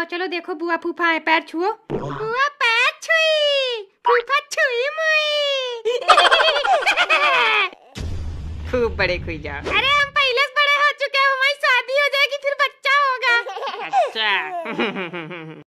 चलो देखो बुआ फूफा है, पैर छुओ। बुआ पैर छुई, फूफा छुई मुई। खूब बड़े खुई जाओ। अरे हम पहले से बड़े हो चुके हैं, हमारी शादी हो जाएगी फिर बच्चा होगा। अच्छा।